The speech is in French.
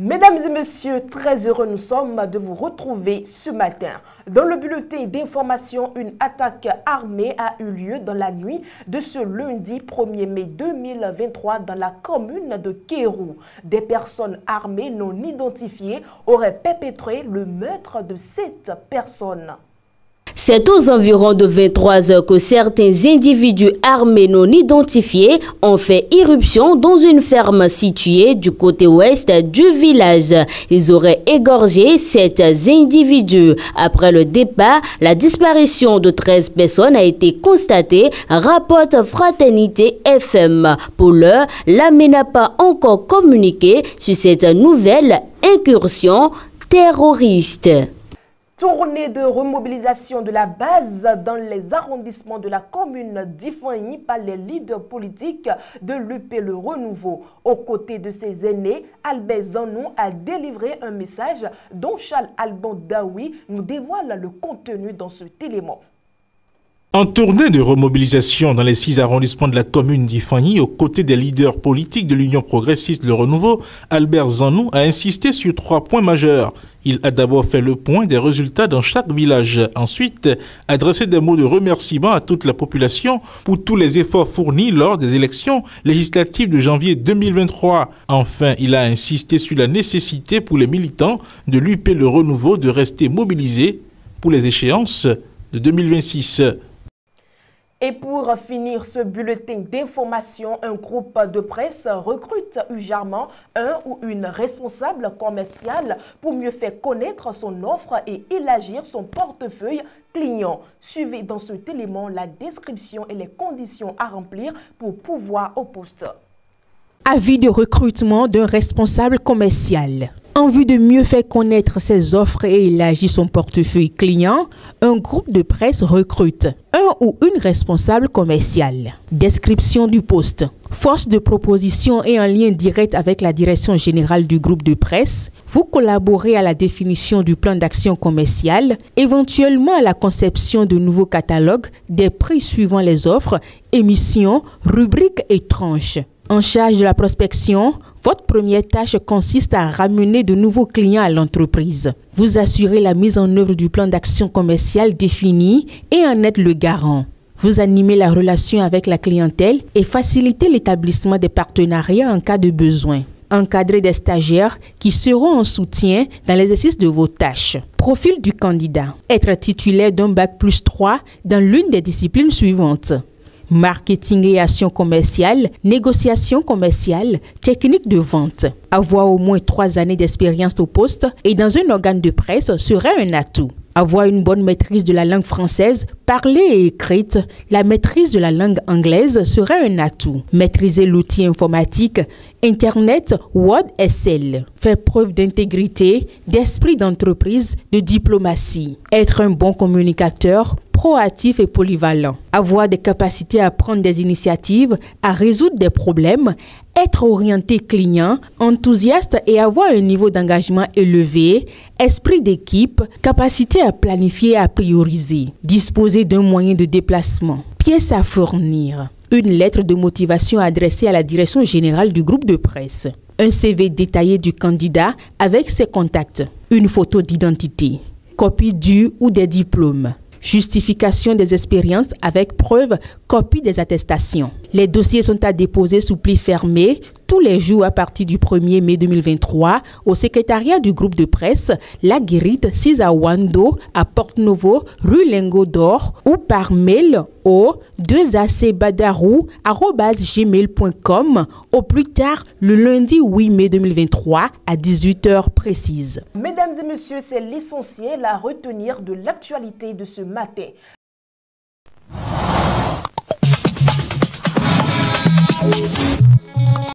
Mesdames et messieurs, très heureux nous sommes de vous retrouver ce matin. Dans le bulletin d'information, une attaque armée a eu lieu dans la nuit de ce lundi 1er mai 2023 dans la commune de Kéroux. Des personnes armées non identifiées auraient perpétré le meurtre de 7 personnes. C'est aux environs de 23 heures que certains individus armés non identifiés ont fait irruption dans une ferme située du côté ouest du village. Ils auraient égorgé 7 individus. Après le départ, la disparition de 13 personnes a été constatée, rapporte Fraternité FM. Pour l'heure, l'armée n'a pas encore communiqué sur cette nouvelle incursion terroriste. Tournée de remobilisation de la base dans les arrondissements de la commune d'Ifani par les leaders politiques de l'UP Le Renouveau. Aux côtés de ses aînés, Albert Zanou a délivré un message dont Charles Alban Daoui nous dévoile le contenu dans ce élément. En tournée de remobilisation dans les 6 arrondissements de la commune d'Ifani, aux côtés des leaders politiques de l'Union progressiste Le Renouveau, Albert Zanou a insisté sur 3 points majeurs. Il a d'abord fait le point des résultats dans chaque village. Ensuite, adressé des mots de remerciement à toute la population pour tous les efforts fournis lors des élections législatives de janvier 2023. Enfin, il a insisté sur la nécessité pour les militants de l'UP Le Renouveau de rester mobilisés pour les échéances de 2026. Et pour finir ce bulletin d'information, un groupe de presse recrute urgemment un ou une responsable commerciale pour mieux faire connaître son offre et élargir son portefeuille client. Suivez dans cet élément la description et les conditions à remplir pour pouvoir au poste. Avis de recrutement d'un responsable commercial. En vue de mieux faire connaître ses offres et élargir son portefeuille client, un groupe de presse recrute un ou une responsable commerciale. Description du poste. Force de proposition et en lien direct avec la direction générale du groupe de presse, vous collaborez à la définition du plan d'action commercial, éventuellement à la conception de nouveaux catalogues, des prix suivant les offres, émissions, rubriques et tranches. En charge de la prospection, votre première tâche consiste à ramener de nouveaux clients à l'entreprise. Vous assurez la mise en œuvre du plan d'action commercial défini et en êtes le garant. Vous animez la relation avec la clientèle et facilitez l'établissement des partenariats en cas de besoin. Encadrez des stagiaires qui seront en soutien dans l'exercice de vos tâches. Profil du candidat. Être titulaire d'un bac+3 dans l'une des disciplines suivantes. Marketing et action commerciale, négociation commerciale, technique de vente. Avoir au moins 3 années d'expérience au poste et dans un organe de presse serait un atout. Avoir une bonne maîtrise de la langue française, parlée et écrite, la maîtrise de la langue anglaise serait un atout. Maîtriser l'outil informatique, Internet, Word, Excel. Faire preuve d'intégrité, d'esprit d'entreprise, de diplomatie. Être un bon communicateur, proactif et polyvalent. Avoir des capacités à prendre des initiatives, à résoudre des problèmes, être orienté client, enthousiaste et avoir un niveau d'engagement élevé, esprit d'équipe, capacité à planifier et à prioriser. Disposer d'un moyen de déplacement. Pièces à fournir. Une lettre de motivation adressée à la direction générale du groupe de presse. Un CV détaillé du candidat avec ses contacts. Une photo d'identité. Copie du ou des diplômes. Justification des expériences avec preuve, copie des attestations. Les dossiers sont à déposer sous pli fermé tous les jours à partir du 1er mai 2023 au secrétariat du groupe de presse La Guérite 6 à Wando à Porte-Novo, rue Lingot d'Or ou par mail au 2acbadarou@gmail.com au plus tard le lundi 8 mai 2023 à 18 h précises. Mesdames et messieurs, c'est l'essentiel à retenir de l'actualité de ce matin.